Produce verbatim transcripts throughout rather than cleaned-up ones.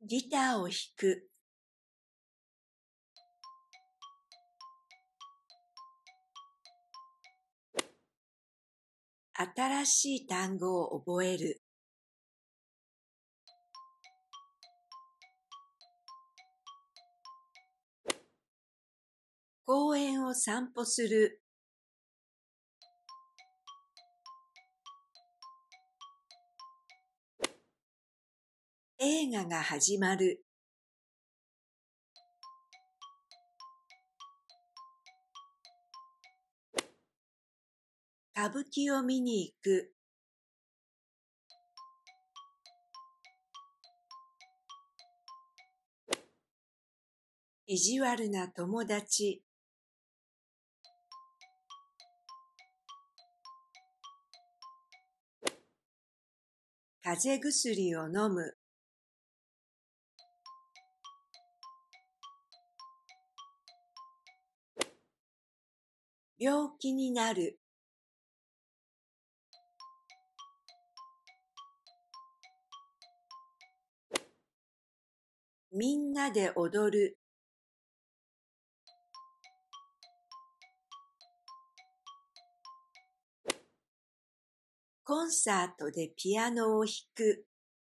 ギターを弾く。新しい単語を覚える。公園を散歩する。映画が始まる。歌舞伎を見に行く。意地悪な友達。風邪薬を飲む。病気になる。みんなで踊る。コンサートでピアノを弾く。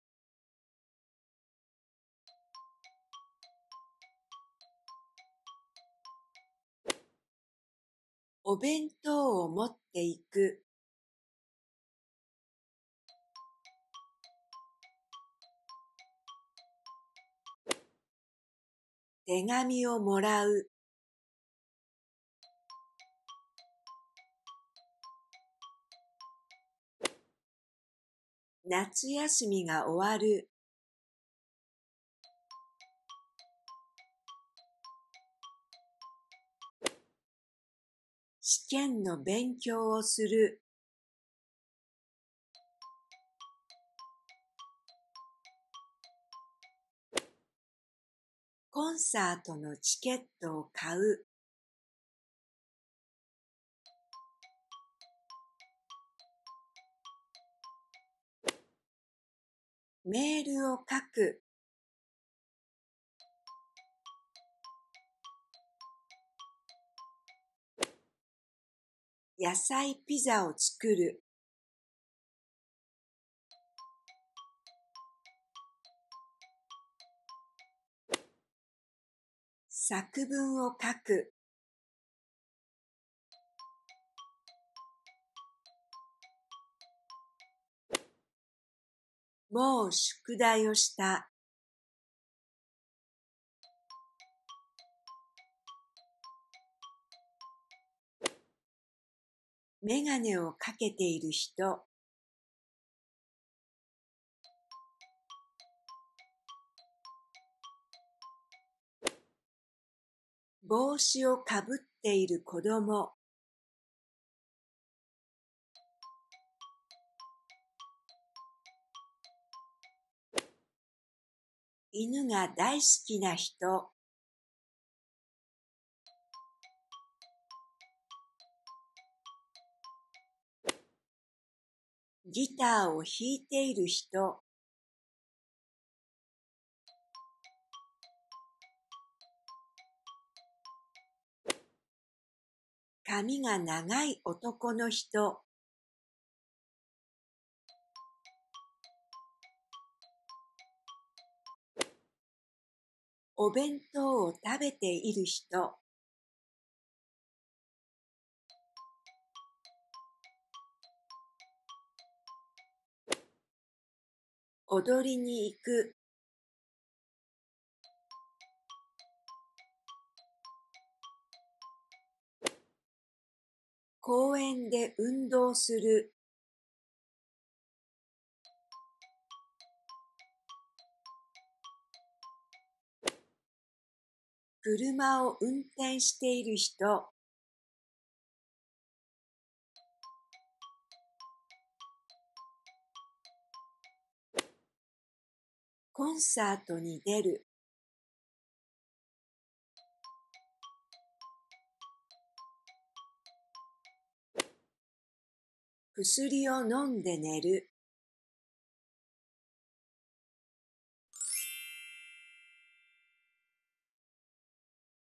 お弁当を持っていく。手紙をもらう。夏休みが終わる。試験の勉強をする。コンサートのチケットを買う。メールを書く。野菜ピザを作る。作文を書く。もう宿題をした。メガネをかけている人。帽子をかぶっている子供。犬が大好きな人。ギターを弾いている人。髪が長い男の人。お弁当を食べている人。踊りに行く。公園で運動する。車を運転している人。コンサートに出る。薬を飲んで寝る。